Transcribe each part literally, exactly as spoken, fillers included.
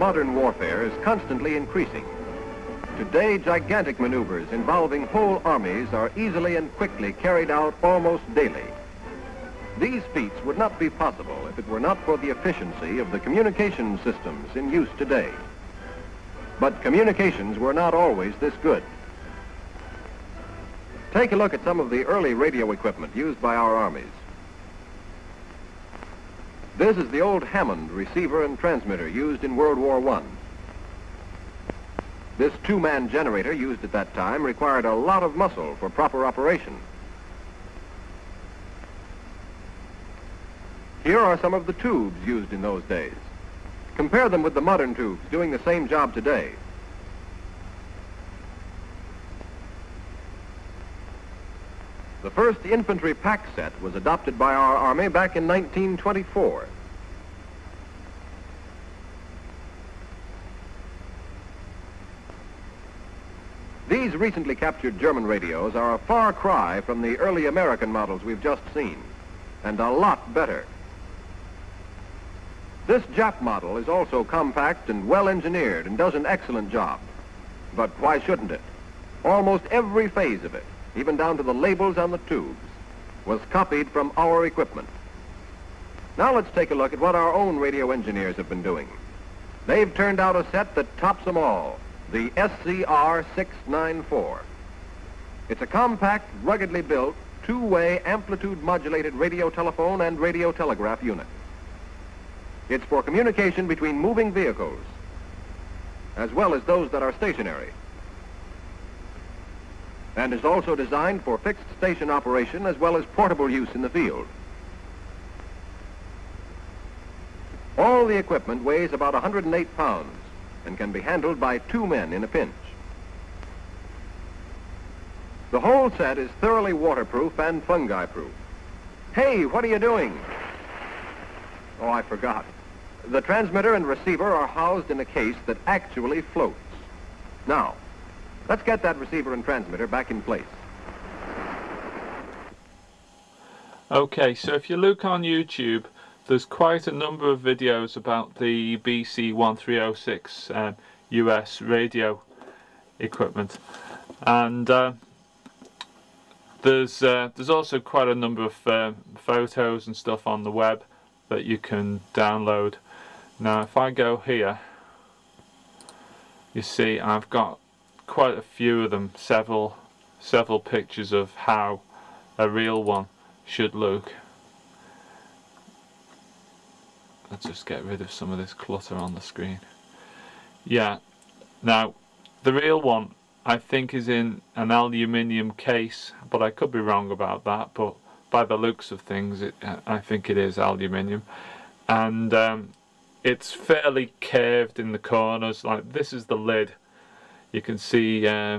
modern warfare is constantly increasing. Today, gigantic maneuvers involving whole armies are easily and quickly carried out almost daily. These feats would not be possible if it were not for the efficiency of the communication systems in use today. But communications were not always this good. Take a look at some of the early radio equipment used by our armies. This is the old Hammond receiver and transmitter used in World War One. This two-man generator used at that time required a lot of muscle for proper operation. Here are some of the tubes used in those days. Compare them with the modern tubes doing the same job today. The first infantry pack set was adopted by our Army back in nineteen twenty-four. These recently captured German radios are a far cry from the early American models we've just seen, and a lot better. This Jap model is also compact and well engineered and does an excellent job. But why shouldn't it? Almost every phase of it, even down to the labels on the tubes, was copied from our equipment. Now let's take a look at what our own radio engineers have been doing. They've turned out a set that tops them all, the S C R six ninety-four. It's a compact, ruggedly built, two-way amplitude-modulated radio telephone and radio telegraph unit. It's for communication between moving vehicles, as well as those that are stationary, and is also designed for fixed station operation as well as portable use in the field. All the equipment weighs about one hundred eight pounds and can be handled by two men in a pinch. The whole set is thoroughly waterproof and fungi-proof. Hey, what are you doing? Oh, I forgot. The transmitter and receiver are housed in a case that actually floats. Now, let's get that receiver and transmitter back in place. Okay, so if you look on YouTube, there's quite a number of videos about the B C one three oh six um, U S radio equipment, and uh, there's uh, there's also quite a number of uh, photos and stuff on the web that you can download. Now if I go here, you see I've got quite a few of them, several several pictures of how a real one should look. Let's just get rid of some of this clutter on the screen. Yeah, now the real one I think is in an aluminium case, but I could be wrong about that, but by the looks of things it, I think it is aluminium, and um, it's fairly curved in the corners. Like this is the lid. You can see uh,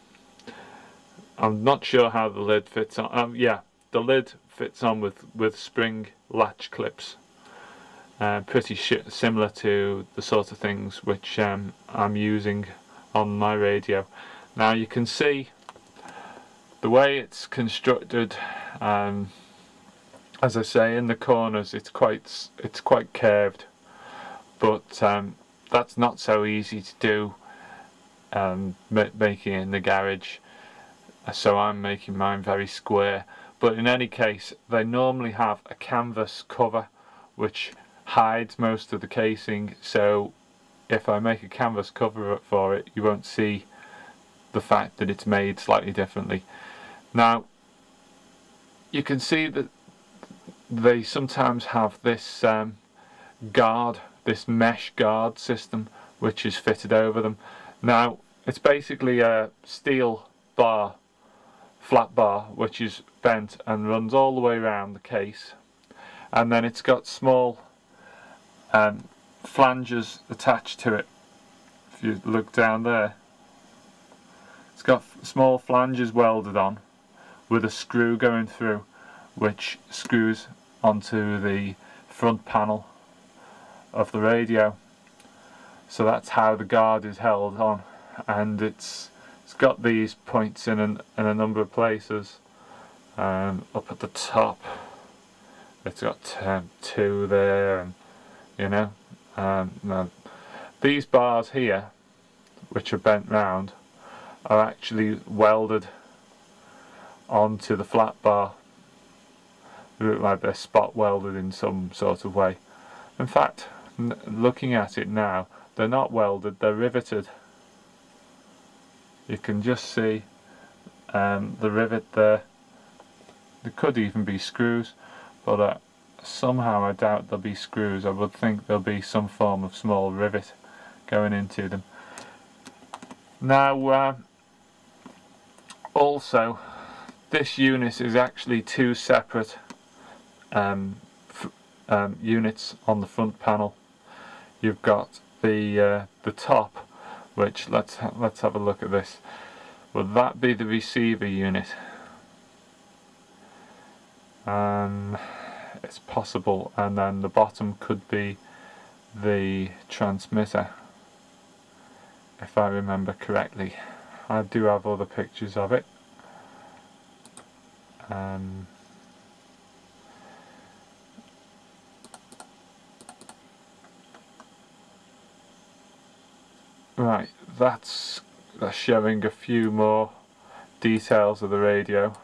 I'm not sure how the lid fits on. Um, yeah, the lid fits on with with spring latch clips. Uh, pretty sh similar to the sort of things which um, I'm using on my radio. Now you can see the way it's constructed. Um, as I say, in the corners it's quite it's quite curved, but um, that's not so easy to do. Um, ma making it in the garage, so I'm making mine very square. But in any case, they normally have a canvas cover which hides most of the casing, so if I make a canvas cover for it, you won't see the fact that it's made slightly differently. Now you can see that they sometimes have this um, guard, this mesh guard system which is fitted over them. Now it's basically a steel bar, flat bar, which is bent and runs all the way around the case, and then it's got small um, flanges attached to it. If you look down there, it's got small flanges welded on with a screw going through, which screws onto the front panel of the radio. So that's how the guard is held on, and it's it's got these points in an, in a number of places. Um, up at the top, it's got um, two there, and you know, um, no, these bars here, which are bent round, are actually welded onto the flat bar. They look like they're spot welded in some sort of way. In fact, n looking at it now, they're not welded, they're riveted. You can just see um, the rivet there. There could even be screws, but uh, somehow I doubt there'll be screws. I would think there'll be some form of small rivet going into them. Now, uh, also, this unit is actually two separate um, f um, units on the front panel. You've got the uh, the top, which let's ha let's have a look at this. Would that be the receiver unit? Um, it's possible, and then the bottom could be the transmitter, if I remember correctly. I do have other pictures of it. Um, right, that's, that's showing a few more details of the radio.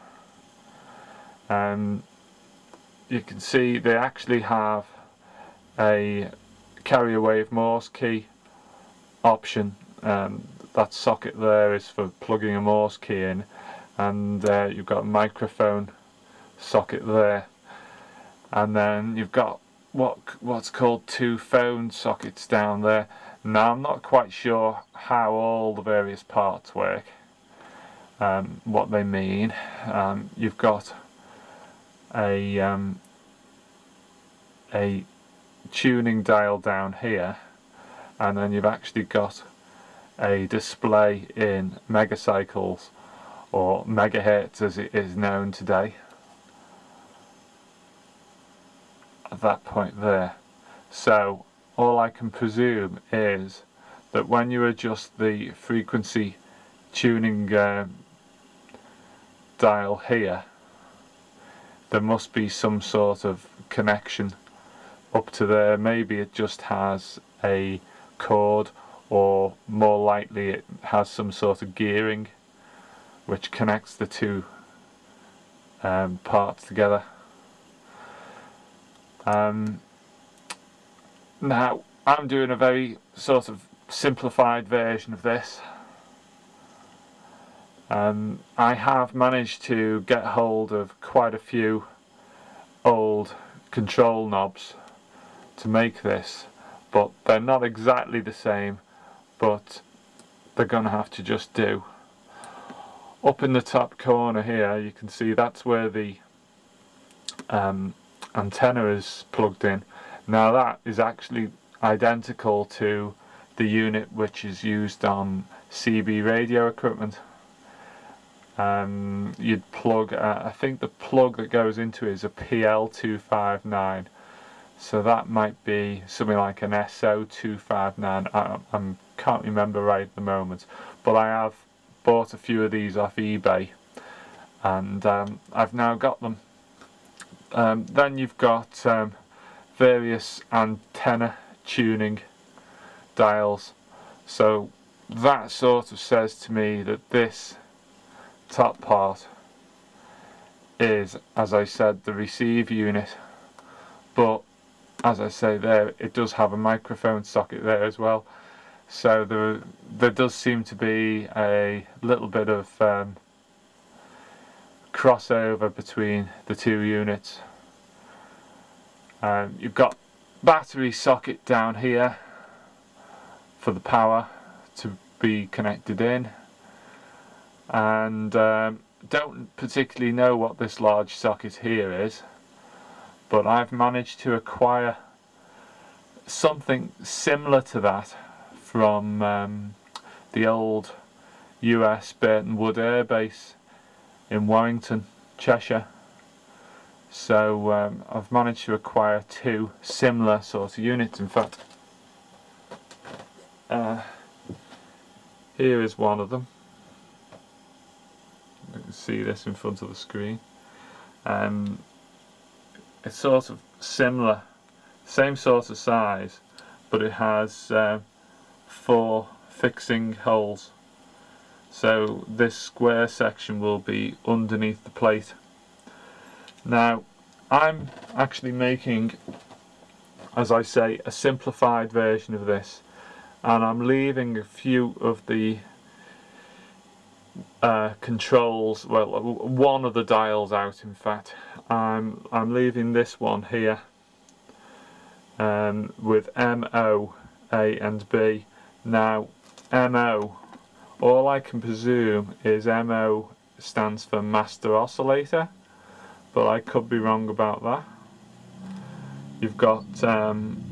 Um, you can see they actually have a carrier wave Morse key option. Um, that socket there is for plugging a Morse key in, and uh, you've got a microphone socket there, and then you've got what what's called two phone sockets down there. Now I'm not quite sure how all the various parts work, um, what they mean. Um, you've got a um, a tuning dial down here, and then you've actually got a display in megacycles, or megahertz as it is known today, at that point there. So all I can presume is that when you adjust the frequency tuning um, dial here, there must be some sort of connection up to there. Maybe it just has a cord, or more likely it has some sort of gearing which connects the two um, parts together. Um, now I'm doing a very sort of simplified version of this. Um, I have managed to get hold of quite a few old control knobs to make this, but they're not exactly the same, but they're going to have to just do. Up in the top corner here you can see that's where the um, antenna is plugged in. Now that is actually identical to the unit which is used on C B radio equipment. Um, you'd plug, uh, I think the plug that goes into it is a P L two five nine, so that might be something like an S O two five nine. I I'm, can't remember right at the moment, but I have bought a few of these off eBay, and um, I've now got them. Um, then you've got um, various antenna tuning dials, so that sort of says to me that this top part is, as I said, the receive unit, but as I say there, it does have a microphone socket there as well, so there, there does seem to be a little bit of um, crossover between the two units. Um, you've got battery socket down here for the power to be connected in, and um, don't particularly know what this large socket here is, but I've managed to acquire something similar to that from um, the old U S Burton Wood Air Base in Warrington, Cheshire. So um, I've managed to acquire two similar sort of units. In fact, uh, here is one of them. You can see this in front of the screen. Um, it's sort of similar, same sort of size, but it has uh, for fixing holes. So this square section will be underneath the plate. Now I'm actually making, as I say, a simplified version of this, and I'm leaving a few of the uh, controls, well, one of the dials out. In fact, I'm, I'm leaving this one here um, with M O, A and B. Now M O, all I can presume is M O stands for master oscillator, but I could be wrong about that. You've got um,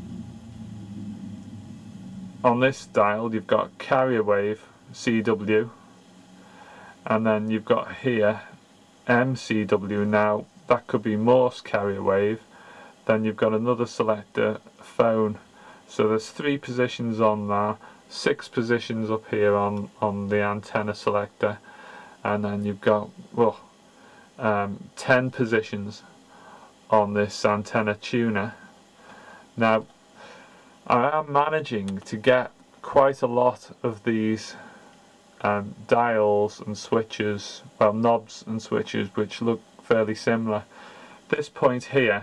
on this dial you've got carrier wave C W, and then you've got here M C W. Now that could be Morse carrier wave. Then you've got another selector, phone. So there's three positions on there, six positions up here on on the antenna selector, and then you've got, well, um, ten positions on this antenna tuner. Now I am managing to get quite a lot of these um, dials and switches, well, knobs and switches, which look fairly similar. This point here,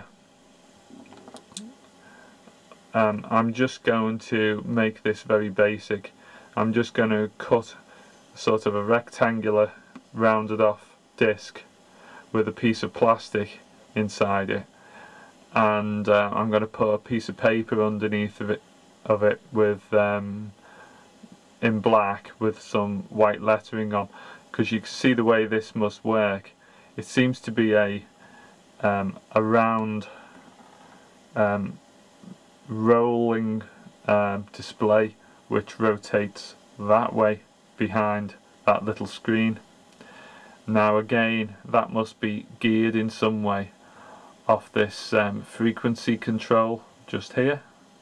um, I'm just going to make this very basic. I'm just going to cut sort of a rectangular rounded off disc with a piece of plastic inside it, and uh, I'm going to put a piece of paper underneath of it, of it with um, in black with some white lettering on, because you can see the way this must work. It seems to be a um, a round um, rolling um, display which rotates that way behind that little screen. Now again, that must be geared in some way off this um, frequency control just here.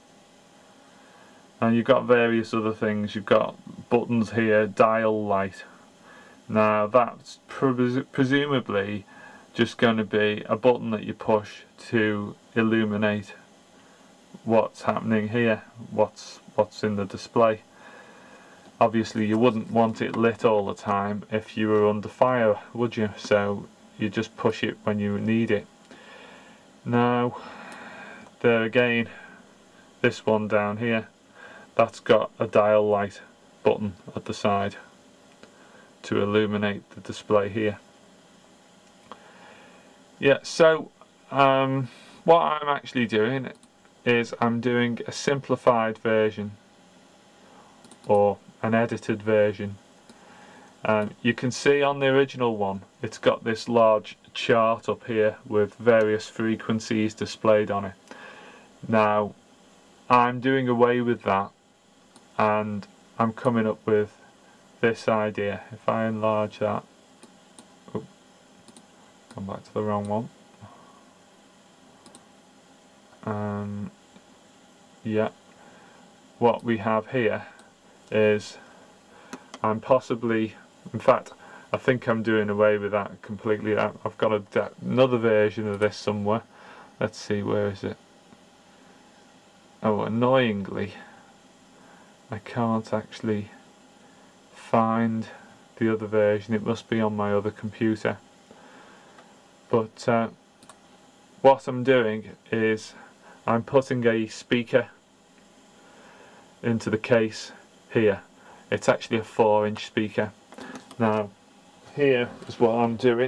And you've got various other things. You've got buttons here, dial light. Now that's pres presumably just going to be a button that you push to illuminate what's happening here, what's what's in the display. Obviously you wouldn't want it lit all the time if you were under fire, would you? So you just push it when you need it. Now there again, this one down here, that's got a dial light button at the side to illuminate the display here. Yeah, so um, what I'm actually doing is I'm doing a simplified version, or an edited version. Um, you can see on the original one it's got this large chart up here with various frequencies displayed on it. Now I'm doing away with that, and I'm coming up with this idea. If I enlarge that, oh, come back to the wrong one. Um, yeah, what we have here is, I'm possibly, in fact I think I'm doing away with that completely. I've got a, another version of this somewhere. Let's see, where is it? Oh, annoyingly I can't actually find the other version. It must be on my other computer. But uh, what I'm doing is I'm putting a speaker into the case here. It's actually a four inch speaker. Now here is what I'm doing.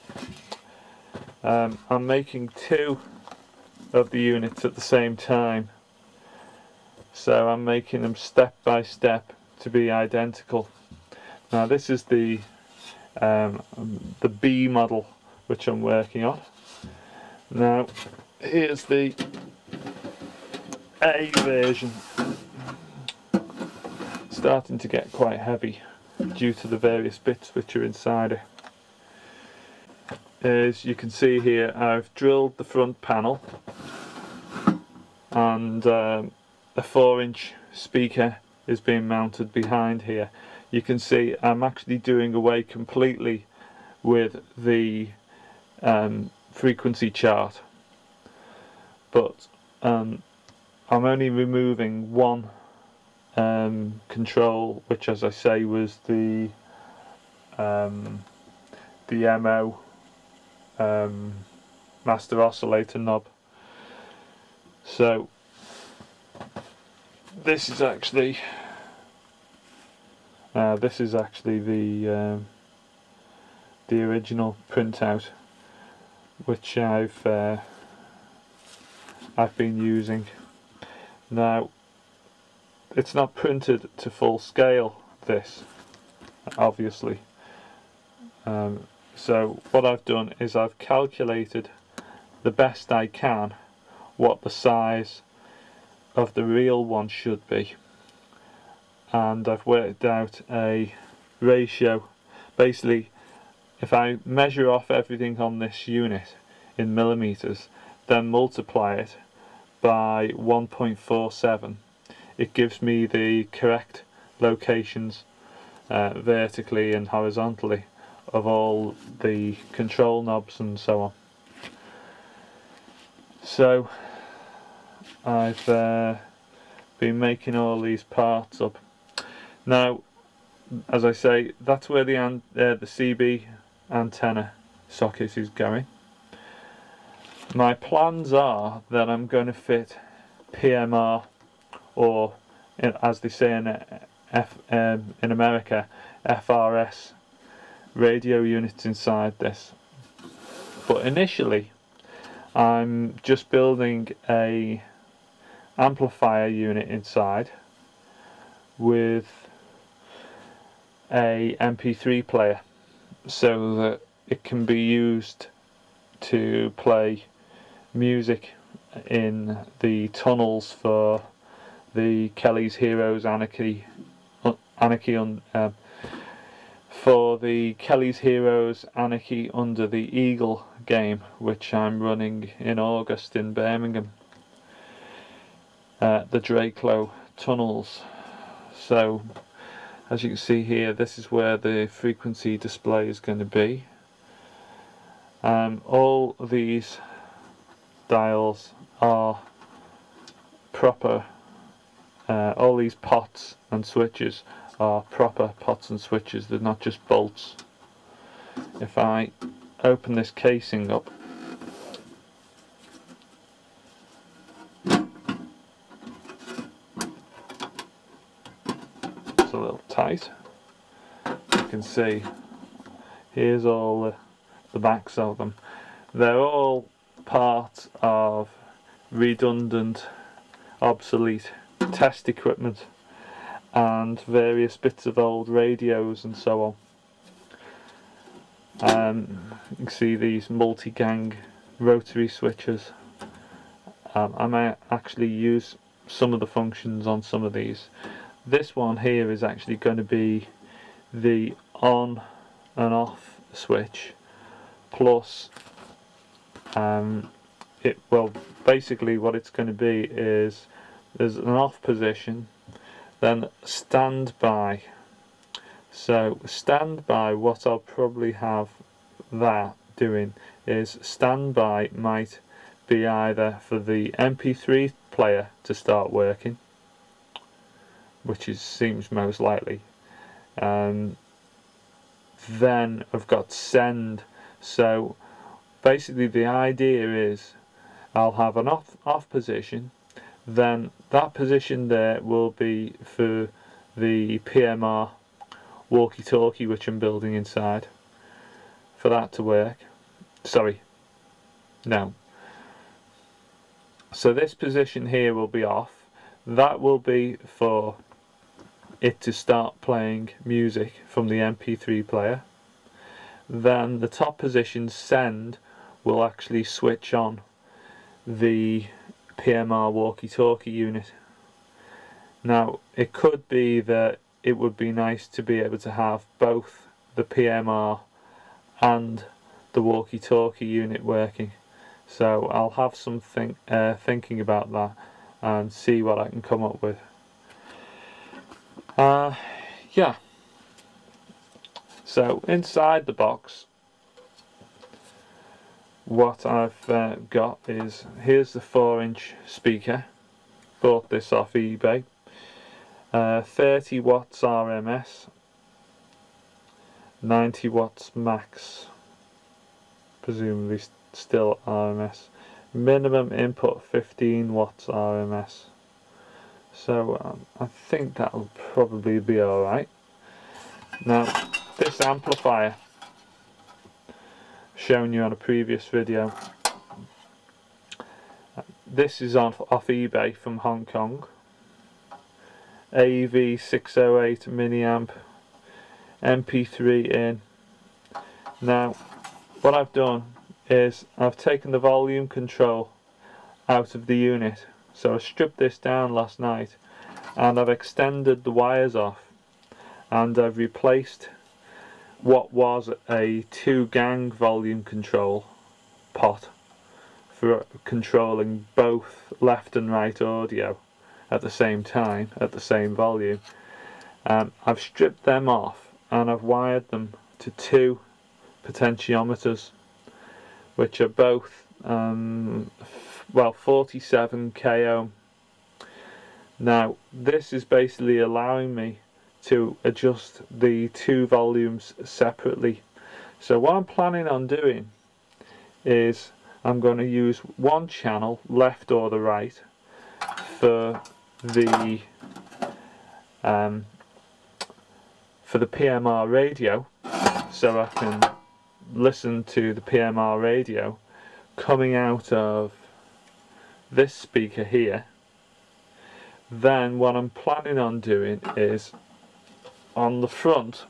Um, I'm making two of the units at the same time. So I'm making them step by step to be identical. Now this is the um, the B model which I'm working on. Now here's the A version. Starting to get quite heavy due to the various bits which are inside it. As you can see here, I've drilled the front panel, and um, a four inch speaker is being mounted behind here. You can see I'm actually doing away completely with the um, frequency chart, but um, I'm only removing one um, control, which, as I say, was the um, the M O um, master oscillator knob. So this is actually uh, this is actually the um, the original printout, which I've uh, I've been using. Now, it's not printed to full scale, this, obviously. Um, so what I've done is I've calculated the best I can what the size of the real one should be, and I've worked out a ratio. Basically, if I measure off everything on this unit in millimeters, then multiply it by one point four seven, it gives me the correct locations uh, vertically and horizontally of all the control knobs and so on. So I've uh, been making all these parts up. Now, as I say, that's where the, an uh, the C B antenna socket is going. My plans are that I'm going to fit P M R, or as they say in, F, um, in America, F R S radio units inside this. But initially I'm just building a amplifier unit inside with a M P three player, so that it can be used to play music in the tunnels for the Kelly's Heroes Anarchy, uh, Anarchy on, um, for the Kelly's Heroes Anarchy Under the Eagle game, which I'm running in August in Birmingham, uh, the Drakelow tunnels. So, as you can see here, this is where the frequency display is going to be. Um, all these dials are proper, uh, all these pots and switches are proper pots and switches, they're not just bolts. If I open this casing up, it's a little tight. You can see here's all the, the backs of them. They're all part of redundant, obsolete test equipment and various bits of old radios and so on. Um, you can see these multi-gang rotary switches. Um, I might actually use some of the functions on some of these. This one here is actually going to be the on and off switch, plus um, it well basically what it's going to be is there's an off position, then standby. So standby, what I'll probably have that doing is standby might be either for the M P three player to start working, which is seems most likely. Um, then I've got send. So basically the idea is I'll have an off off position, then that position there will be for the P M R walkie-talkie which I'm building inside, for that to work. Sorry, no. So this position here will be off. That will be for it to start playing music from the M P three player. Then the top position send will actually switch on the P M R walkie-talkie unit. Now it could be that it would be nice to be able to have both the P M R and the walkie-talkie unit working, so I'll have some think, uh, thinking about that and see what I can come up with. Uh, yeah, so inside the box what I've uh, got is, here's the four inch speaker. Bought this off eBay. uh, thirty watts R M S, ninety watts max, presumably st still R M S, minimum input fifteen watts R M S. So um, I think that'll probably be alright. Now this amplifier, shown you on a previous video, this is on off eBay from Hong Kong. A V six oh eight milliamp, M P three in. Now what I've done is I've taken the volume control out of the unit, so I stripped this down last night and I've extended the wires off, and I've replaced what was a two gang volume control pot for controlling both left and right audio at the same time, at the same volume. Um, I've stripped them off and I've wired them to two potentiometers, which are both um, well forty-seven k ohm. Now this is basically allowing me to adjust the two volumes separately. So what I'm planning on doing is I'm going to use one channel, left or the right, for the um, for the P M R radio, so I can listen to the P M R radio coming out of this speaker here. Then what I'm planning on doing is on the front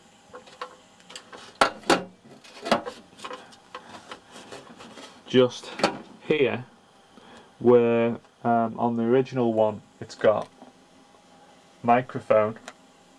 just here, where um, on the original one it's got microphone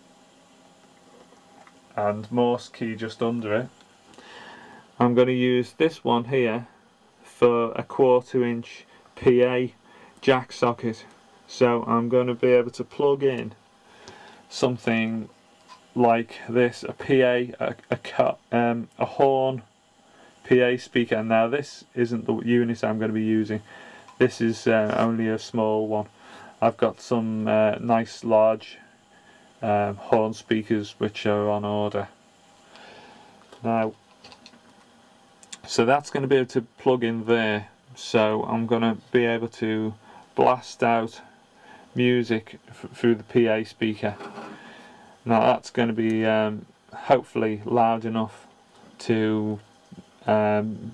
and Morse key just under it, I'm going to use this one here for a quarter inch P A jack socket. So I'm going to be able to plug in something like this, a P A, a, a, um, a horn P A speaker. Now this isn't the unit I'm going to be using, this is uh, only a small one. I've got some uh, nice large um, horn speakers which are on order. Now, so that's going to be able to plug in there, so I'm going to be able to blast out music f through the P A speaker. Now that's going to be um, hopefully loud enough to um,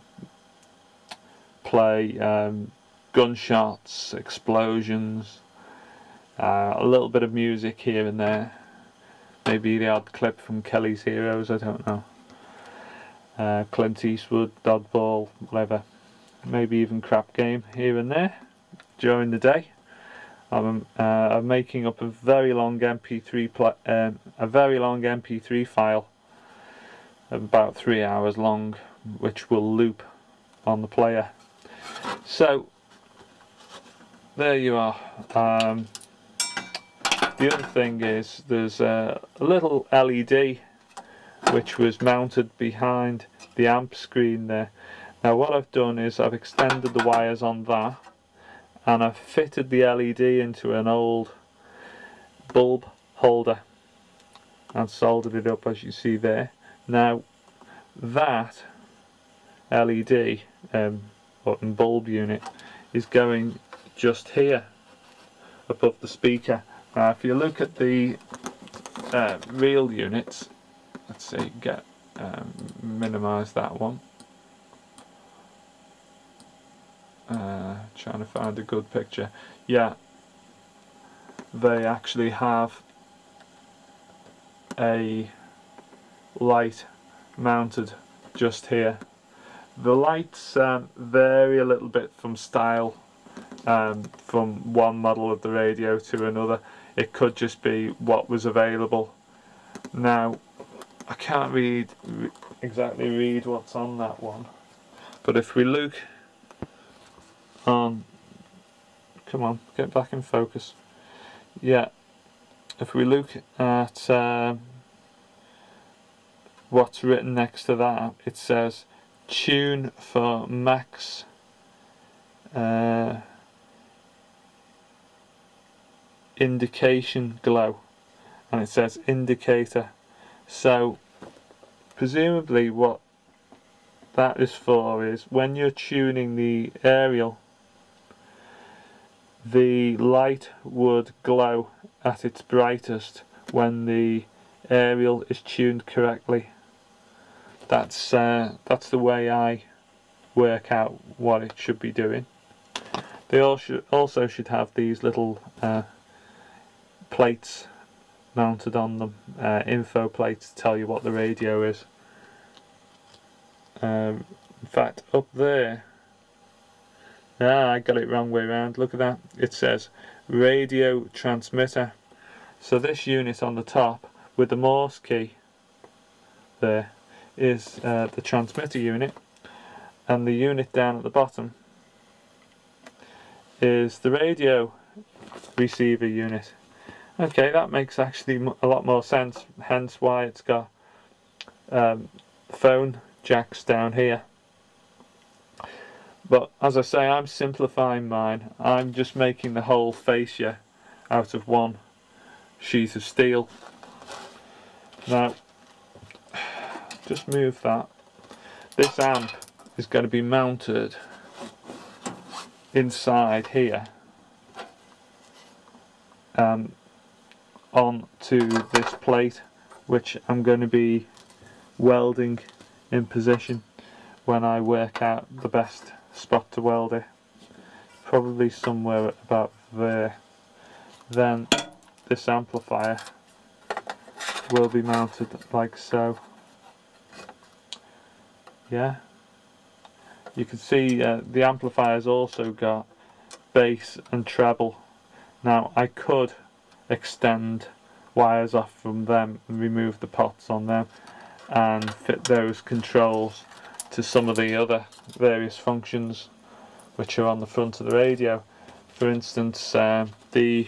play um, gunshots, explosions, uh, a little bit of music here and there, maybe the odd clip from Kelly's Heroes, I don't know, uh, Clint Eastwood, Oddball, whatever, maybe even Crap Game here and there during the day. I'm, uh, I'm making up a very long M P three pl um, a very long M P three file, about three hours long, which will loop on the player. So there you are. Um, the other thing is there's a, a little L E D which was mounted behind the amp screen there. Now what I've done is I've extended the wires on that, and I've fitted the L E D into an old bulb holder and soldered it up, as you see there. Now that L E D um, button bulb unit is going just here above the speaker. Now if you look at the uh, real units, let's see, get um, minimize that one. Uh, trying to find a good picture. Yeah, they actually have a light mounted just here. The lights um, vary a little bit from style, um, from one model of the radio to another. It could just be what was available. Now I can't read re exactly read what's on that one, but if we look on, come on, get back in focus. Yeah, if we look at um, what's written next to that, it says tune for max uh, indication glow, and it says indicator. So presumably what that is for is when you're tuning the aerial, the light would glow at its brightest when the aerial is tuned correctly. That's uh, that's the way I work out what it should be doing. They all should, also should have these little uh, plates mounted on them, uh, info plates to tell you what the radio is. Um, in fact, up there, ah, I got it wrong way around. Look at that. It says radio transmitter. So this unit on the top with the Morse key there is uh, the transmitter unit, and the unit down at the bottom is the radio receiver unit. Okay, that makes actually a lot more sense, hence why it's got um, phone jacks down here. But as I say, I'm simplifying mine. I'm just making the whole fascia out of one sheet of steel. Now, just move that. This amp is going to be mounted inside here um, onto this plate, which I'm going to be welding in position when I work out the best spot to weld it. Probably somewhere about there. Then this amplifier will be mounted like so. Yeah, you can see uh, the amplifier's also got bass and treble. Now I could extend wires off from them and remove the pots on them and fit those controls to some of the other various functions which are on the front of the radio. For instance, uh, the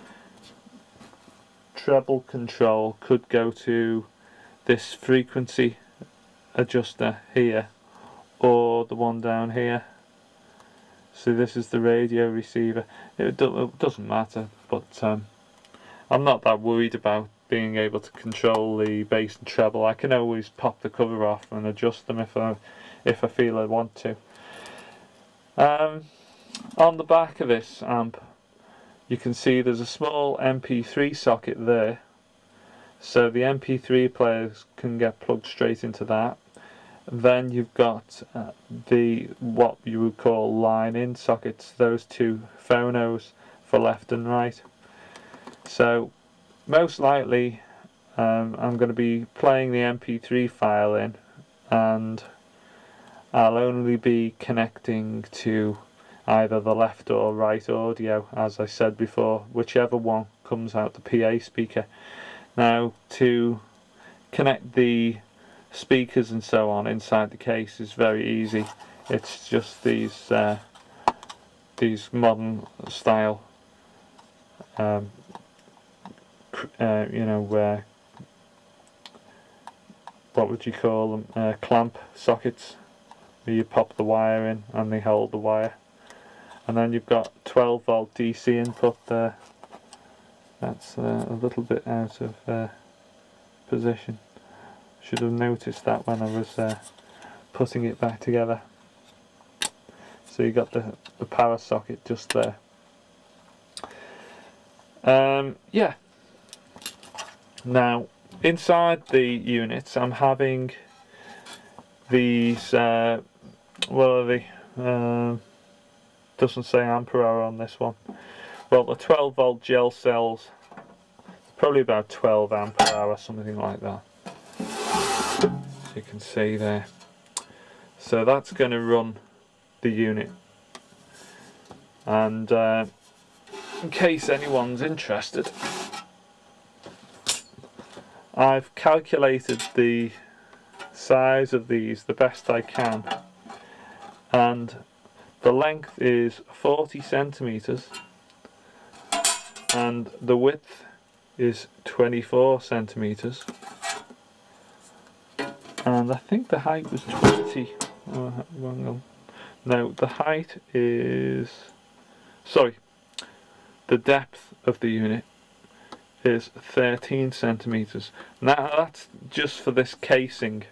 treble control could go to this frequency adjuster here, or the one down here. So this is the radio receiver. It, do, it doesn't matter, but um, I'm not that worried about being able to control the bass and treble. I can always pop the cover off and adjust them if I if I feel I want to. Um, on the back of this amp, you can see there's a small M P three socket there, so the M P three players can get plugged straight into that. Then you've got uh, the what you would call line-in sockets, those two phonos for left and right. So most likely um, I'm going to be playing the M P three file in, and I'll only be connecting to either the left or right audio, as I said before, whichever one comes out the P A speaker. Now, to connect the speakers and so on inside the case is very easy. It's just these uh, these modern style um, uh, you know, uh, what would you call them, uh, clamp sockets, where you pop the wire in and they hold the wire. And then you've got twelve volt D C input there. That's uh, a little bit out of uh, position. Should have noticed that when I was uh, putting it back together. So you got the, the power socket just there. Um, yeah. Now, inside the units, I'm having these, uh, what are they? Uh, doesn't say ampere hour on this one. Well, the twelve volt gel cells, probably about twelve ampere hour, something like that. So you can see there. So that's going to run the unit. And uh, in case anyone's interested, I've calculated the size of these the best I can, and the length is forty centimeters and the width is twenty-four centimeters, and I think the height was twenty. Oh, wrong one. No, the height is, sorry, the depth of the unit is thirteen centimeters. Now that's just for this casing.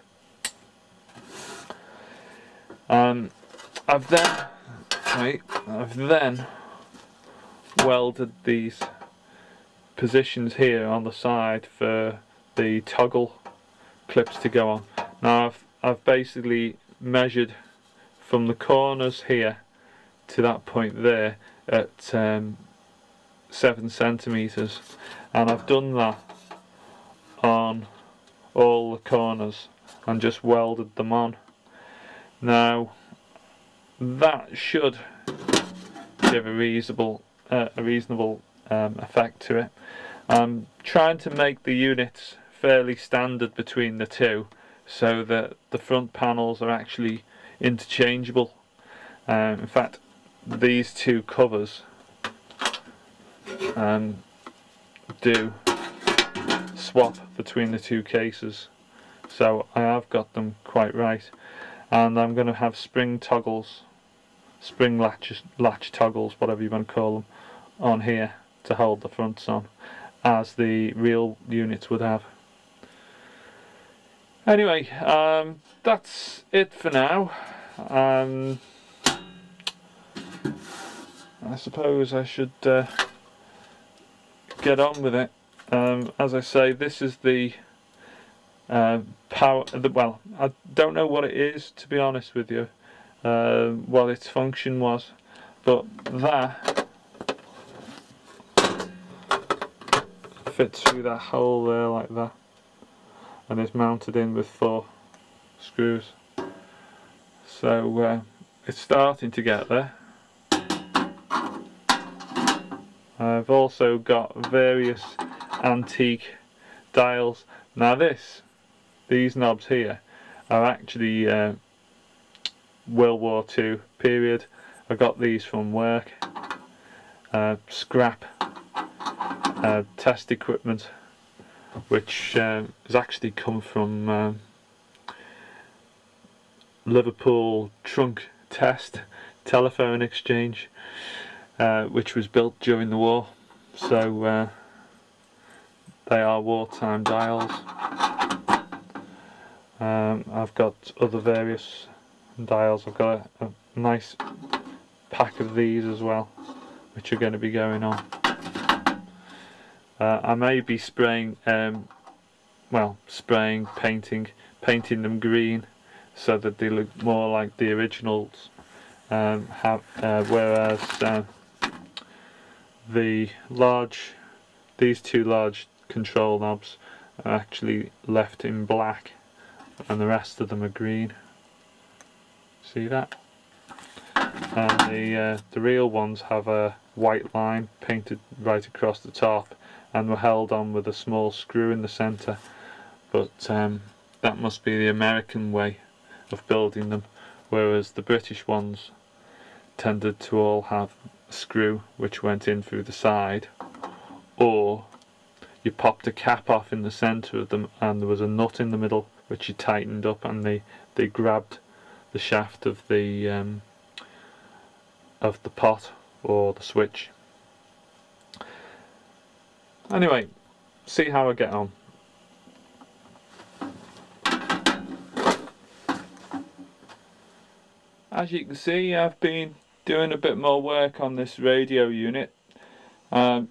Um, I've then, right, I've then welded these positions here on the side for the toggle clips to go on. Now I've I've basically measured from the corners here to that point there at um, seven centimeters, and I've done that on all the corners and just welded them on. Now that should give a reasonable uh, a reasonable um, effect to it. I'm trying to make the units fairly standard between the two, so that the front panels are actually interchangeable. Um, in fact, these two covers um, do swap between the two cases, so I have got them quite right. And I'm going to have spring toggles, spring latches, latch toggles, whatever you want to call them, on here to hold the fronts on, as the real units would have. Anyway, um, that's it for now. Um, I suppose I should uh, get on with it. Um, as I say, this is the uh, power. The, well, I don't know what it is, to be honest with you, uh, what its function was, but that fits through that hole there like that, and is mounted in with four screws. So uh, it's starting to get there. I've also got various antique dials. Now this, these knobs here are actually uh, World War Two period. I got these from work. Uh, scrap uh, test equipment, which uh, has actually come from um, Liverpool Trunk Test Telephone Exchange, uh, which was built during the war. So uh, they are wartime dials. Um, I've got other various dials. I've got a, a nice pack of these as well, which are going to be going on. Uh, I may be spraying, um, well, spraying, painting, painting them green so that they look more like the originals. Um, have, uh, whereas uh, the large, these two large control knobs are actually left in black, and the rest of them are green. See that? And the uh, the real ones have a white line painted right across the top, and were held on with a small screw in the centre. But um, that must be the American way of building them, whereas the British ones tended to all have a screw which went in through the side, or you popped a cap off in the centre of them and there was a nut in the middle which you tightened up, and they, they grabbed the shaft of the um, of the pot or the switch. Anyway, see how I get on. As you can see, I've been doing a bit more work on this radio unit um,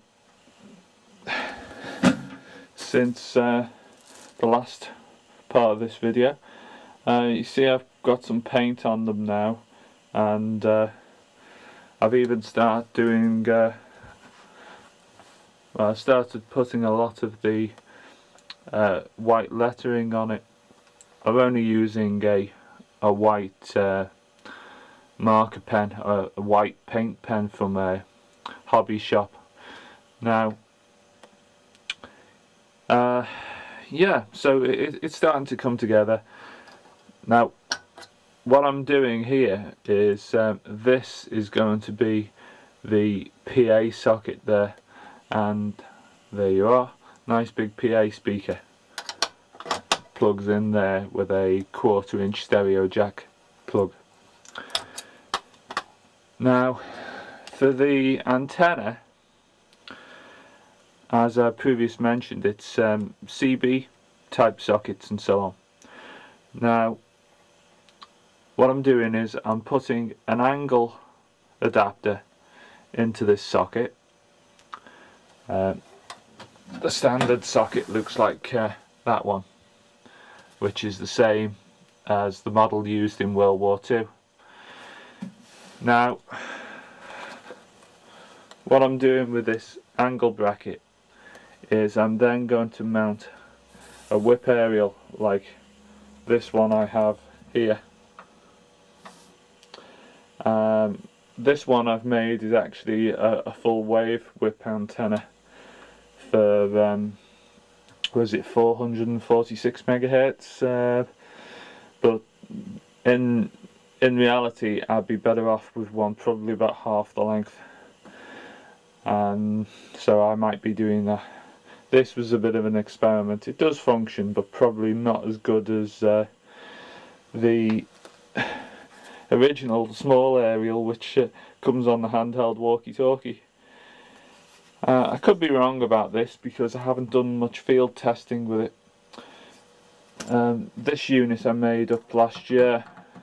since uh, the last part of this video. Uh, you see I've got some paint on them now, and uh, I've even started doing uh, well, I started putting a lot of the uh, white lettering on it. I'm only using a a white uh, marker pen, a, a white paint pen from a hobby shop. Now, uh, yeah, so it, it's starting to come together. Now, what I'm doing here is um, this is going to be the P A socket there, and there you are, nice big P A speaker. Plugs in there with a quarter inch stereo jack plug. Now, for the antenna, as I previously mentioned, it's um, C B type sockets and so on. Now what I'm doing is I'm putting an angle adapter into this socket. Uh, the standard socket looks like uh, that one, which is the same as the model used in World War Two. Now what I'm doing with this angle bracket is I'm then going to mount a whip aerial like this one I have here. Um, this one I've made is actually a, a full wave whip antenna for um, was it four hundred forty-six megahertz, uh, but in in reality I'd be better off with one probably about half the length, and so I might be doing that. This was a bit of an experiment. It does function, but probably not as good as uh, the original small aerial which uh, comes on the handheld walkie-talkie. Uh, I could be wrong about this because I haven't done much field testing with it. Um, this unit I made up last year.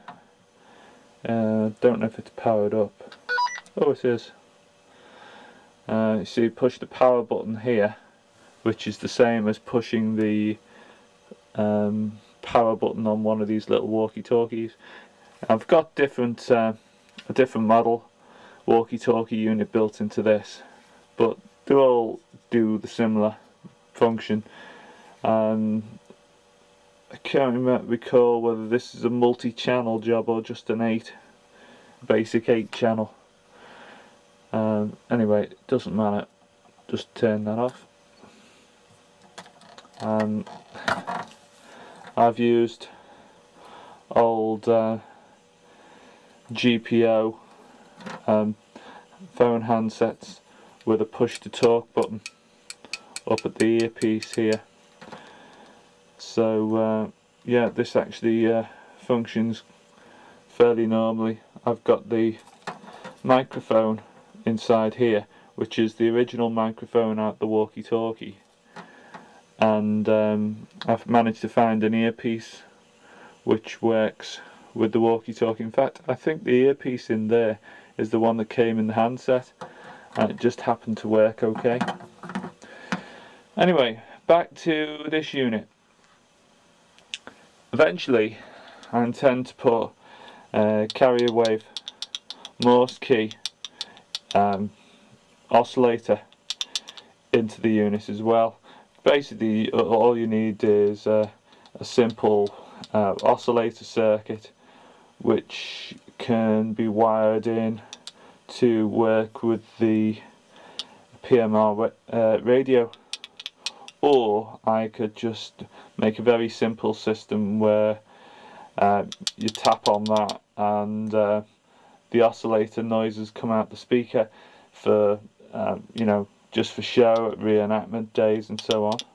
Uh, don't know if it's powered up. Oh, it is. Uh, you see, push the power button here, which is the same as pushing the um, power button on one of these little walkie-talkies. I've got different uh, a different model walkie-talkie unit built into this, but they all do the similar function. Um, I can't remember, recall whether this is a multi-channel job or just an eight, basic eight channel. Um, anyway, it doesn't matter. Just turn that off. Um, I've used old uh, G P O um, phone handsets with a push to talk button up at the earpiece here. So uh, yeah, this actually uh, functions fairly normally. I've got the microphone inside here, which is the original microphone out the walkie-talkie, and um, I've managed to find an earpiece which works with the walkie-talkie. In fact, I think the earpiece in there is the one that came in the handset, and it just happened to work okay. Anyway, back to this unit. Eventually I intend to put a carrier wave Morse key um, oscillator into the unit as well. Basically all you need is uh, a simple uh, oscillator circuit which can be wired in to work with the P M R uh, radio, or I could just make a very simple system where uh, you tap on that and uh, the oscillator noises come out the speaker for um, you know, just for show at reenactment days and so on.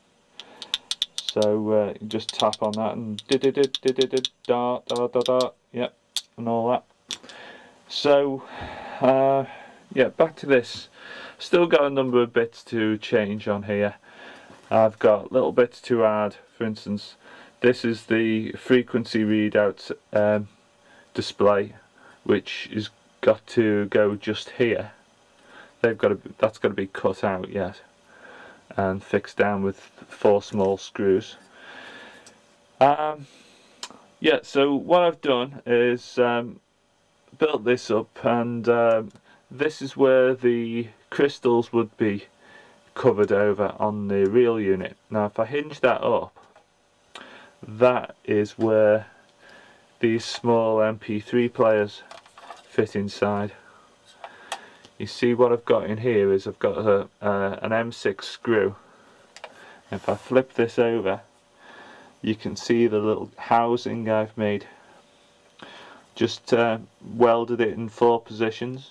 So uh, you just tap on that and did did did did did da da da da, yep, and all that. So uh, yeah, back to this. Still got a number of bits to change on here. I've got little bits to add. For instance, this is the frequency readout um, display, which is got to go just here. They've got to, that's got to be cut out yet and fixed down with four small screws. Um, yeah, so what I've done is um, built this up, and um, this is where the crystals would be covered over on the real unit. Now if I hinge that up, that is where these small M P three players fit inside. You see what I've got in here is I've got a, uh, an M six screw. If I flip this over, you can see the little housing I've made. Just uh, welded it in four positions,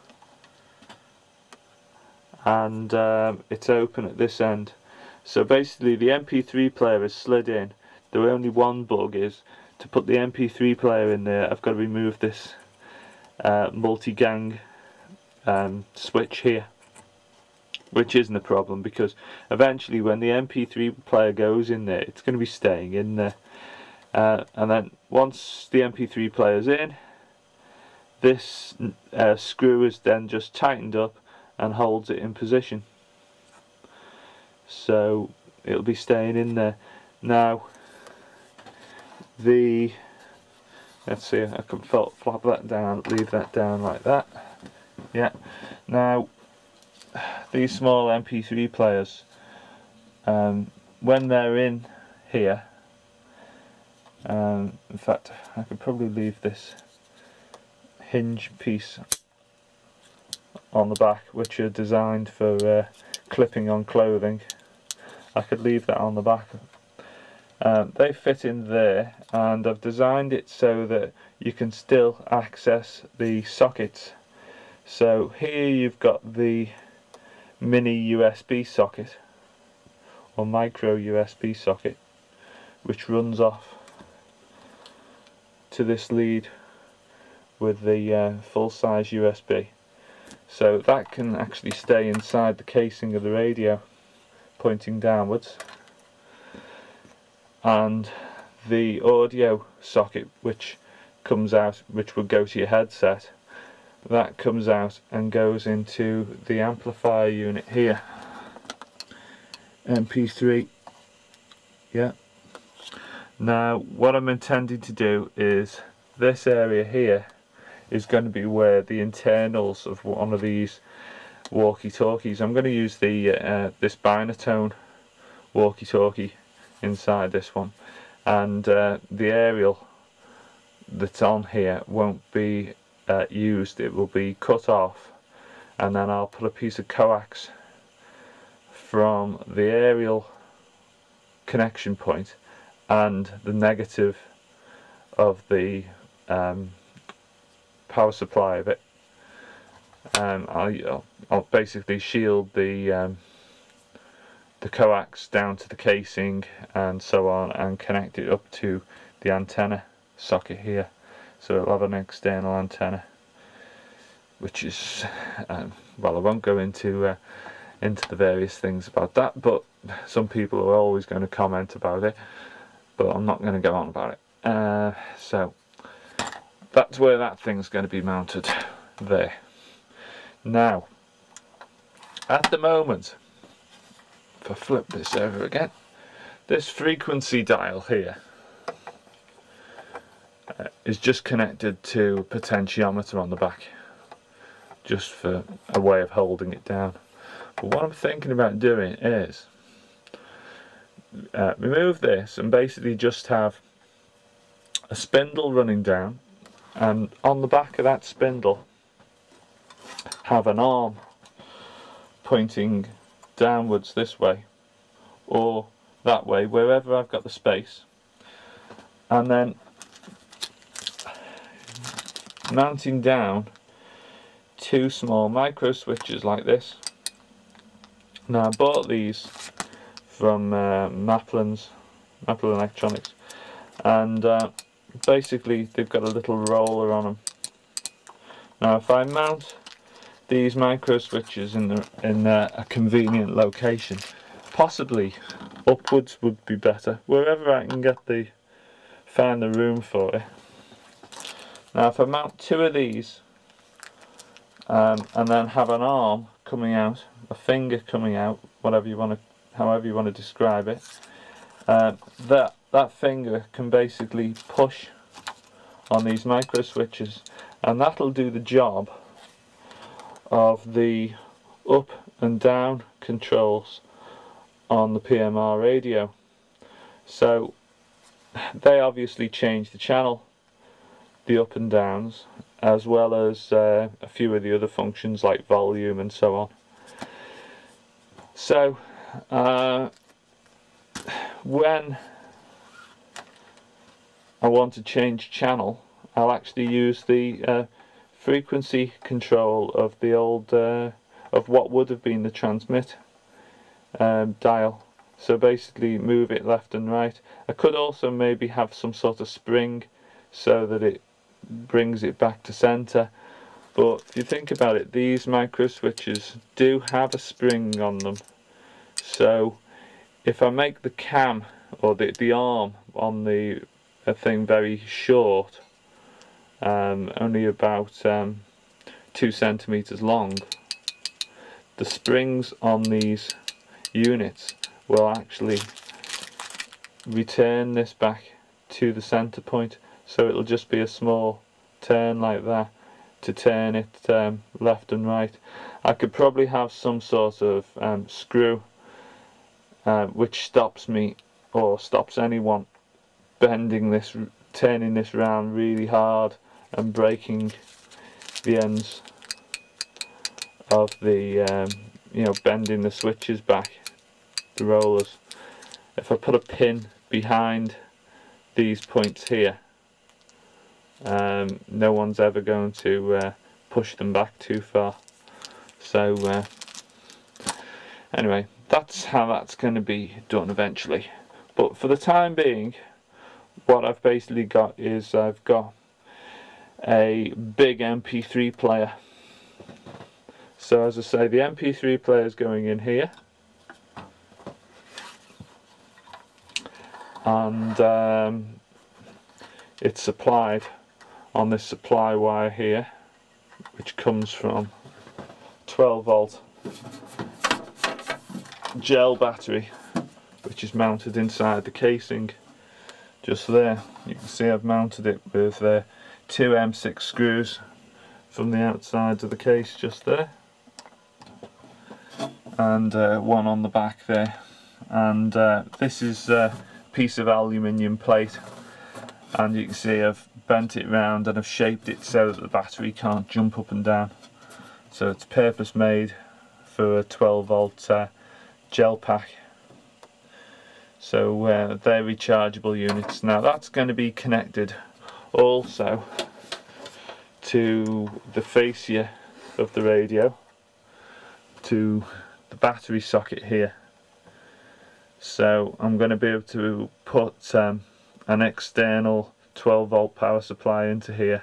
and um, it's open at this end. So basically the M P three player is slid in. The only one bug is to put the M P three player in there, I've got to remove this uh, multi-gang um, switch here. which isn't a problem because eventually when the M P three player goes in there, it's going to be staying in there. Uh, and then once the M P three player's in, this uh, screw is then just tightened up and holds it in position. So it'll be staying in there. Now, the let's see, I can flap that down, leave that down like that. Yeah. Now, these small M P three players, um, when they're in here, um, in fact, I could probably leave this hinge piece on the back, which are designed for uh, clipping on clothing. I could leave that on the back. Um, they fit in there, and I've designed it so that you can still access the sockets. So here you've got the mini U S B socket, or micro U S B socket, which runs off to this lead with the uh, full-size U S B. So that can actually stay inside the casing of the radio, pointing downwards. And the audio socket, which comes out, which would go to your headset, that comes out and goes into the amplifier unit here. M P three. Yeah. Now what I'm intending to do is this area here is going to be where the internals of one of these walkie-talkies. I'm going to use the uh, this binatone walkie-talkie inside this one, and uh, the aerial that's on here won't be uh, used. It will be cut off, and then I'll put a piece of coax from the aerial connection point and the negative of the um, power supply of it. Um, I'll, I'll basically shield the um, the coax down to the casing and so on, and connect it up to the antenna socket here. So it'll have an external antenna, which is um, well, I won't go into uh, into the various things about that, but some people are always going to comment about it, but I'm not going to go on about it. Uh, so that's where that thing's going to be mounted there. Now, at the moment, if I flip this over again, this frequency dial here uh, is just connected to a potentiometer on the back, just for a way of holding it down. But what I'm thinking about doing is uh, remove this and basically just have a spindle running down, and on the back of that spindle have an arm pointing downwards this way or that way, wherever I've got the space, and then mounting down two small micro switches like this. Now I bought these from uh, Maplin's, Maplin Electronics, and uh, basically they've got a little roller on them. Now if I mount these micro switches in the, in uh, a convenient location, possibly upwards would be better, wherever I can get the find the room for it. Now if I mount two of these um, and then have an arm coming out, a finger coming out, whatever you want to, however you want to describe it, uh, that that finger can basically push on these micro switches, and that'll do the job of the up and down controls on the P M R radio. So they obviously change the channel, the up and downs, as well as uh, a few of the other functions like volume and so on. So uh, when I want to change channel, I'll actually use the uh, frequency control of the old uh, of what would have been the transmit um, dial. So basically move it left and right. I could also maybe have some sort of spring so that it brings it back to center, But if you think about it, these micro switches do have a spring on them. So if I make the cam or the, the arm on the a thing very short, um, only about um, two centimeters long, the springs on these units will actually return this back to the center point, so it'll just be a small turn like that to turn it um, left and right. I could probably have some sort of um, screw uh, which stops me or stops anyone bending this, turning this round really hard and breaking the ends of the um, you know, bending the switches back, the rollers. If I put a pin behind these points here, um, no one's ever going to uh, push them back too far. So uh, anyway, that's how that's going to be done eventually. But for the time being, what I've basically got is I've got a big M P three player. So as I say, the M P three player is going in here, and um, it's supplied on this supply wire here, which comes from twelve volt gel battery, which is mounted inside the casing just there. You can see I've mounted it with uh, two M six screws from the outside of the case just there, and uh, one on the back there. And uh, this is a piece of aluminium plate, and you can see I've bent it round and I've shaped it so that the battery can't jump up and down. So it's purpose made for a twelve volt uh, gel pack. So uh, they're rechargeable units. Now that's going to be connected also to the fascia of the radio, to the battery socket here. So I'm going to be able to put um, an external twelve volt power supply into here,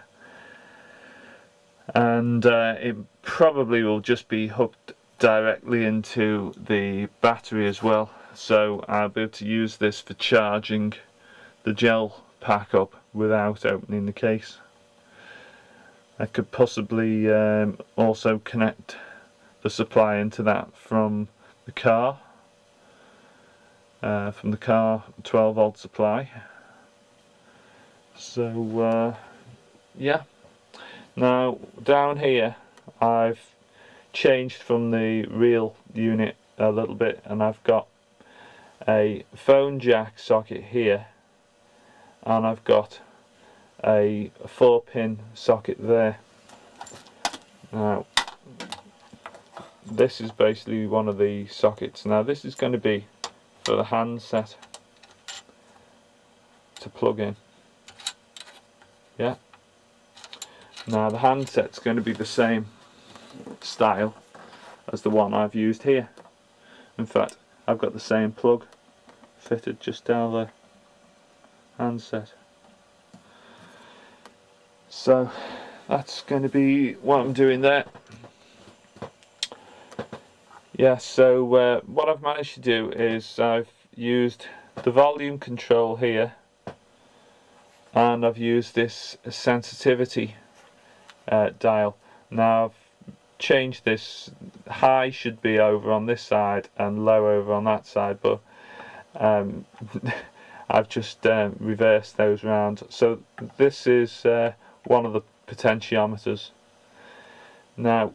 and uh, it probably will just be hooked directly into the battery as well. So I'll be able to use this for charging the gel pack up without opening the case. I could possibly um, also connect the supply into that from the car, uh, from the car twelve volt supply. So uh, yeah, now down here I've changed from the real unit a little bit, and I've got a phone jack socket here, and I've got a four pin socket there. Now this is basically one of the sockets. Now this is going to be for the handset to plug in. Yeah. Now the handset's going to be the same style as the one I've used here. In fact, I've got the same plug fitted just down the handset. So that's going to be what I'm doing there. Yeah, so uh, what I've managed to do is I've used the volume control here, and I've used this sensitivity uh, dial. Now I've changed this. High should be over on this side and low over on that side, but um, I've just uh, reversed those round. So this is uh, one of the potentiometers. Now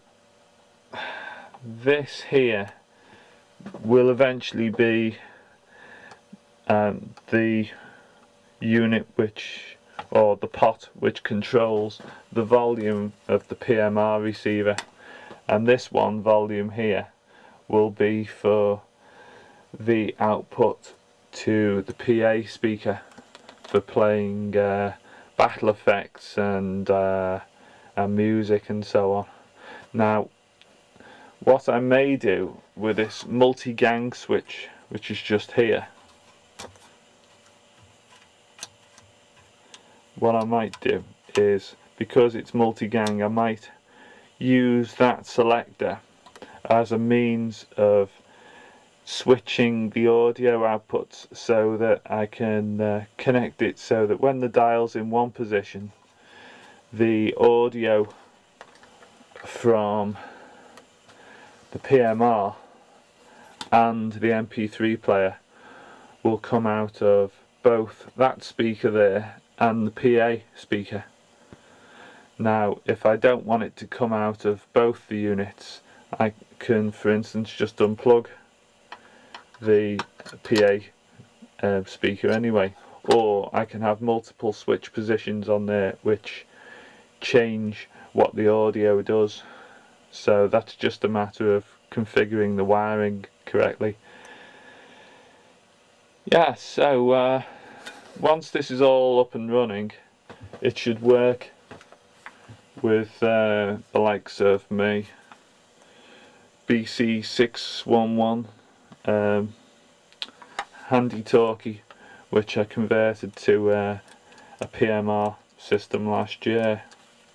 this here will eventually be um, the unit which, or the pot which controls the volume of the P M R receiver, and this one volume here will be for the output to the P A speaker for playing uh, battle effects and, uh, and music and so on. Now what I may do with this multi-gang switch, which is just here, what I might do is, because it's multi-gang, I might use that selector as a means of switching the audio outputs so that I can uh, connect it so that when the dial's in one position, the audio from the P M R and the M P three player will come out of both that speaker there and the P A speaker. Now, if I don't want it to come out of both the units, I can, for instance, just unplug the P A uh, speaker anyway, or I can have multiple switch positions on there which change what the audio does. So that's just a matter of configuring the wiring correctly. Yeah, so uh, once this is all up and running, it should work with uh, the likes of me B C six one one um, handy talkie, which I converted to uh, a P M R system last year.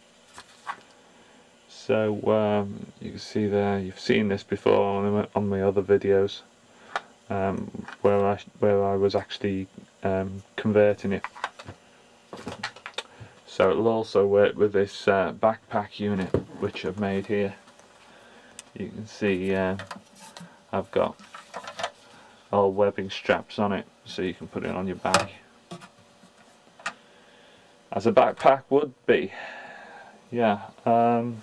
So um, you can see there, you've seen this before on my, on my other videos, um, where I where I was actually um, converting it. So it'll also work with this uh, backpack unit which I've made here. You can see uh, I've got all webbing straps on it, so you can put it on your back, as a backpack would be. Yeah. Um,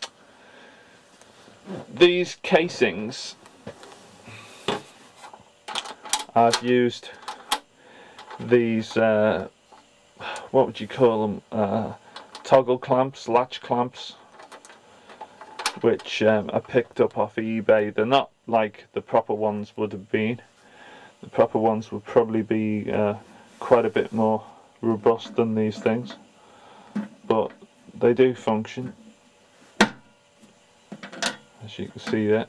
these casings, I've used these uh, what would you call them, uh, toggle clamps, latch clamps, which um, I picked up off eBay. They're not like the proper ones would have been. The proper ones would probably be uh, quite a bit more robust than these things, but they do function, as you can see there.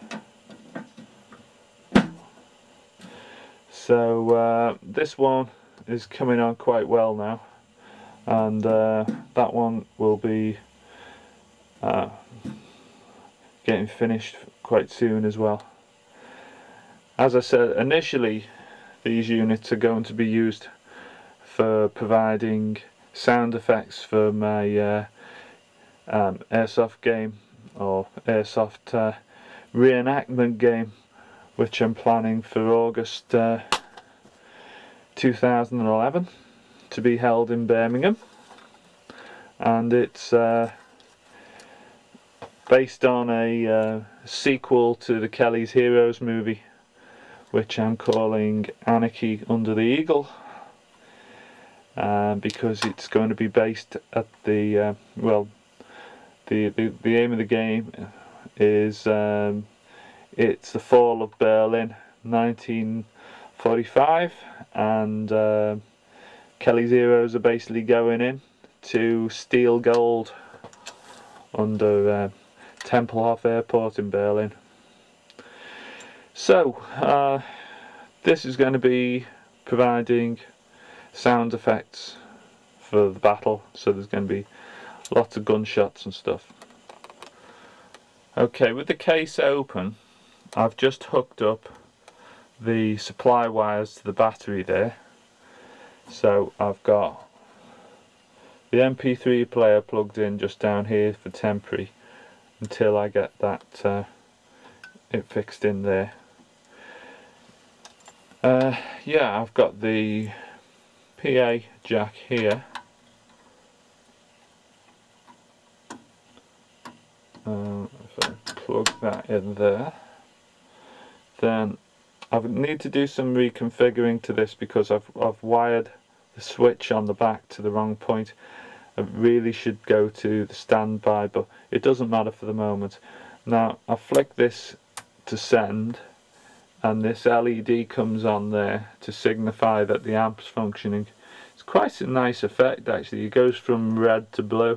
So uh, this one is coming on quite well now, and uh, that one will be uh, getting finished quite soon as well. As I said, initially these units are going to be used for providing sound effects for my uh, um, Airsoft game, or Airsoft uh, re-enactment game, which I'm planning for August uh, two thousand eleven to be held in Birmingham, and it's uh, based on a uh, sequel to the Kelly's Heroes movie, which I'm calling Anarchy Under the Eagle, uh, because it's going to be based at the uh, well the, the the aim of the game is um, it's the fall of Berlin nineteen forty-five, and uh, Kelly's Heroes are basically going in to steal gold under uh, Tempelhof Airport in Berlin. So uh, this is going to be providing sound effects for the battle, so there's going to be lots of gunshots and stuff. Okay, with the case open, I've just hooked up the supply wires to the battery there. So I've got the M P three player plugged in just down here for temporary until I get that uh, it fixed in there. Uh, yeah, I've got the P A jack here. Uh, if I plug that in there, then I would need to do some reconfiguring to this because I've, I've wired the switch on the back to the wrong point. It really should go to the standby, but it doesn't matter for the moment. Now I flick this to send, and this L E D comes on there to signify that the amp's functioning. It's quite a nice effect actually. It goes from red to blue.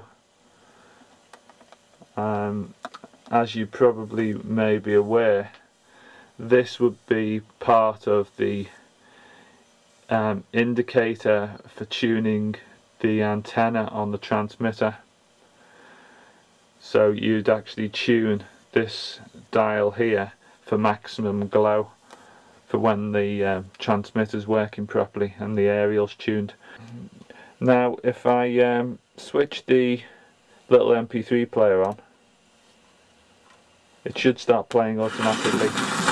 Um, as you probably may be aware, this would be part of the um, indicator for tuning the antenna on the transmitter. So you'd actually tune this dial here for maximum glow for when the um, transmitter's working properly and the aerial's tuned. Now if I um, switch the little M P three player on, it should start playing automatically.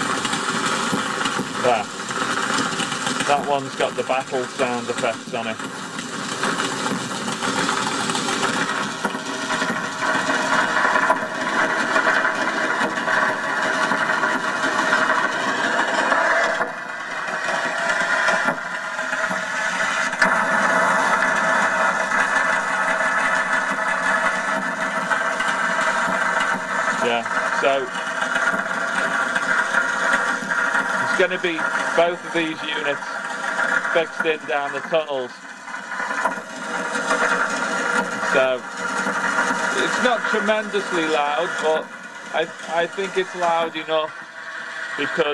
There. That one's got the battle sound effects on it. Yeah, so it's going to be both of these units fixed in down the tunnels. So it's not tremendously loud, but I, I think it's loud enough because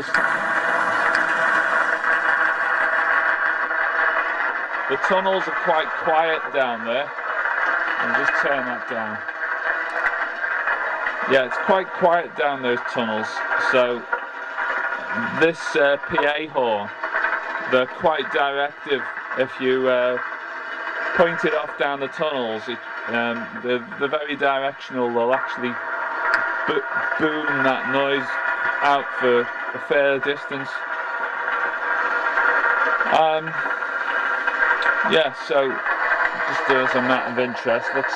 the tunnels are quite quiet down there. I'll just turn that down. Yeah, it's quite quiet down those tunnels, so this uh, P A horn, they're quite directive. If you uh, point it off down the tunnels, it, um, they're, they're very directional. They'll actually bo boom that noise out for a fair distance. Um, yeah, so just as a matter of interest, let's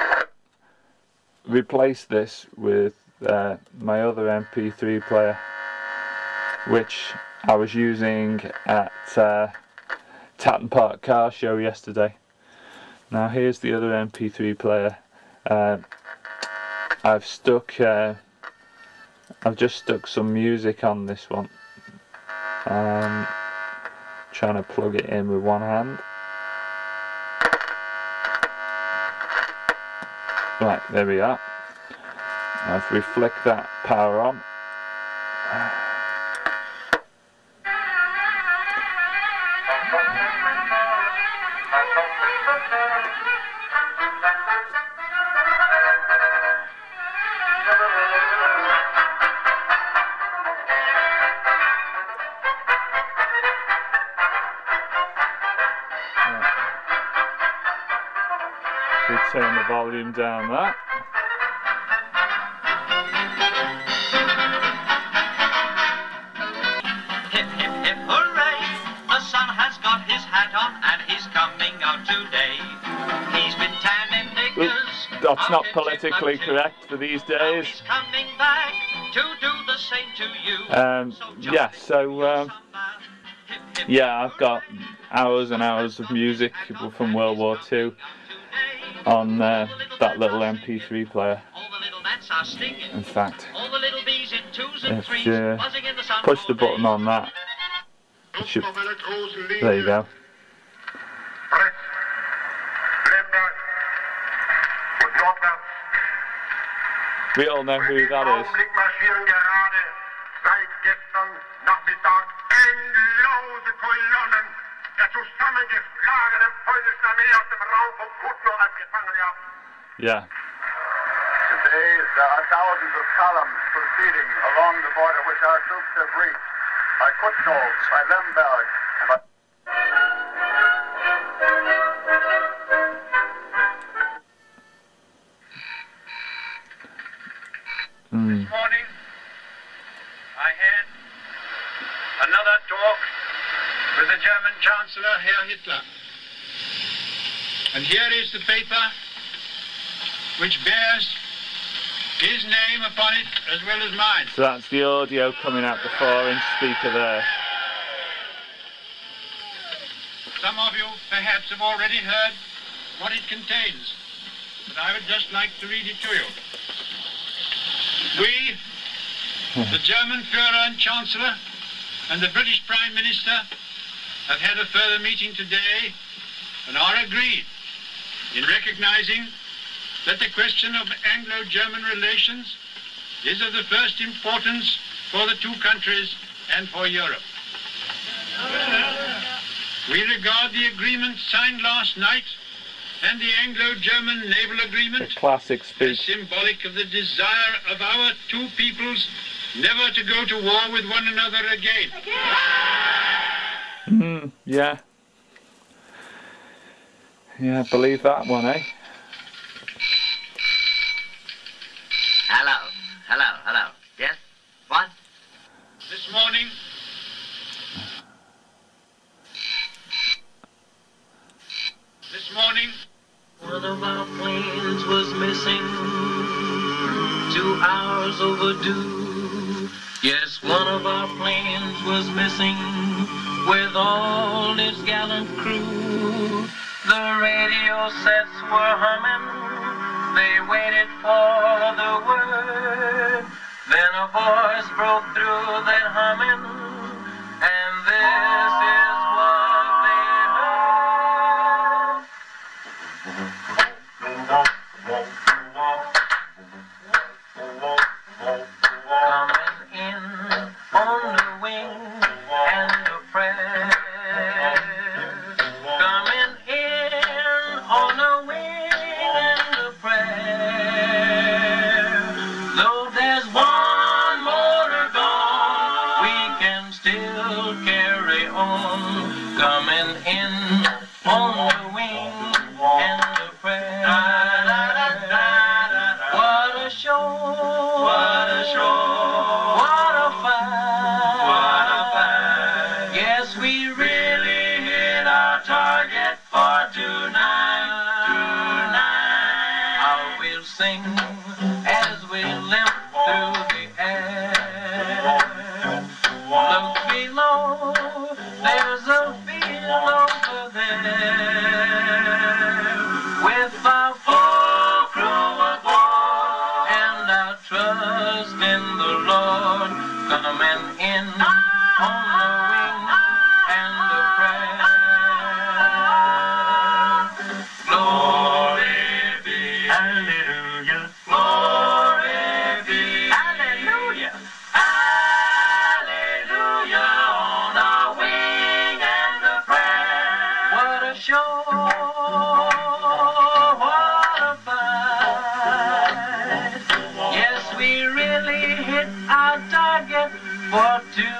replace this with uh, my other M P three player, which I was using at uh, Tatton Park Car Show yesterday. Now here's the other M P three player. Uh, I've stuck, uh, I've just stuck some music on this one. Um, trying to plug it in with one hand. Right, there we are. Now if we flick that power on, we turn the volume down there. Hip, hip, hip, hooray! The sun has got his hat on and he's coming out today. He's been tanning diggers. That's not politically correct for these days. He's coming back to do the same to you. Um, yeah, so um, yeah, I've got hours and hours of music from World War Two on uh, that little M P three player. In fact, if you push the button on that, it should, there you go. We all know who that is. Yeah. Today, there are thousands of columns proceeding along the border which our troops have reached by Kutzow, by Lemberg, and by... Mm. This morning, I had another talk with the German Chancellor, Herr Hitler. And here is the paper which bears his name upon it as well as mine. So that's the audio coming out the four inch speaker there. Some of you perhaps have already heard what it contains, but I would just like to read it to you. We, the German Führer and Chancellor, and the British Prime Minister have had a further meeting today and are agreed in recognizing that the question of Anglo-German relations is of the first importance for the two countries and for Europe. We regard the agreement signed last night and the Anglo-German naval A agreement classic as speech. symbolic of the desire of our two peoples never to go to war with one another again. Mm, yeah. Yeah, believe that one, eh? Hello, hello, hello. Yes? What? This morning, this morning, one of our planes was missing, two hours overdue. Yes, one of our planes was missing with all its gallant crew. The radio sets were humming, they waited for the word. Then a voice broke through that humming, and this is what they heard. Coming in on the wing and the press. Coming in on the wing and the press. Though there's one more to go, we can still carry on. Coming in on the wing and the press. What a show! What a show! What a fight! What a fight! Yes, we really hit our target for tonight. Tonight, how we'll sing as we limp through the air. Look below, there's a field over there with our full crew aboard and our trust in the Lord. Coming in on the wing and the prayer. Glory be, hallelujah. Glory be, hallelujah. Hallelujah on our wing and the prayer. What a show! What a fight! Yes, we really hit our target for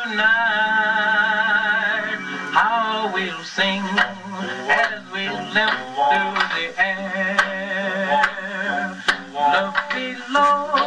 tonight. How we'll sing as we limp through the air. Look below,